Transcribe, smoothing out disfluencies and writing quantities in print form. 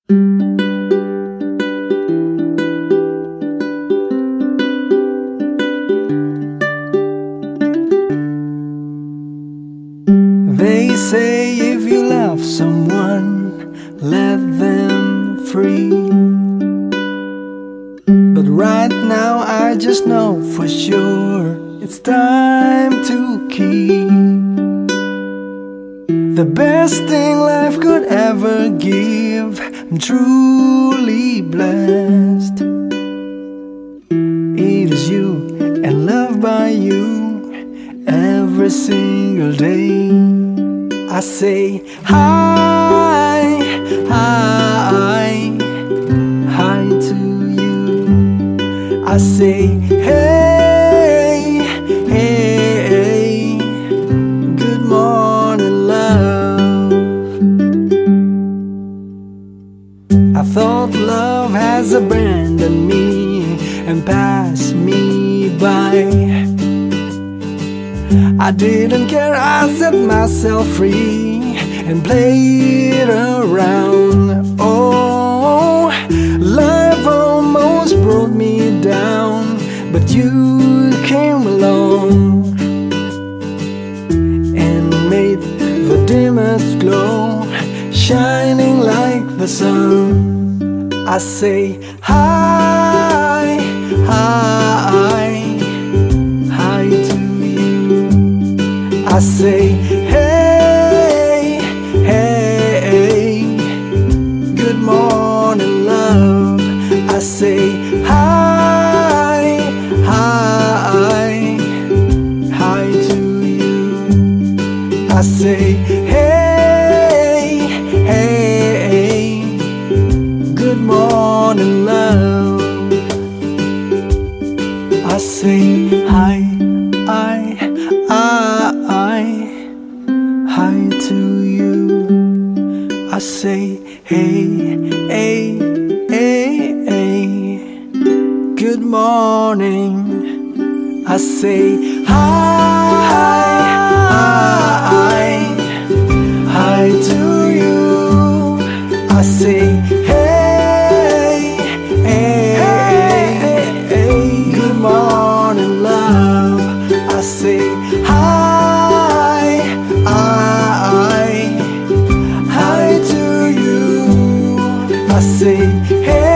They say if you love someone, let them free. But right now I just know for sure it's time to keep the best thing life could ever give. I'm truly blessed. It is you and loved by you every single day. I say hi, hi, hi to you. I say hey, hey, good morning love. I thought love has abandoned me and passed me by. I didn't care, I set myself free and played around. Oh, life almost brought me down, but you came along and made the dimmest glow, shining like the sun. I say hi, hi, hi to I say hey, hey, good morning love. I say hi, hi, hi to you. I say hey, hey, good morning love. I say hi, hi to you. I say hey, hey, hey, hey, good morning. I say hi, hi to you. I say hey, hey, hey, good morning love. I say hi, hi to you. I say hey.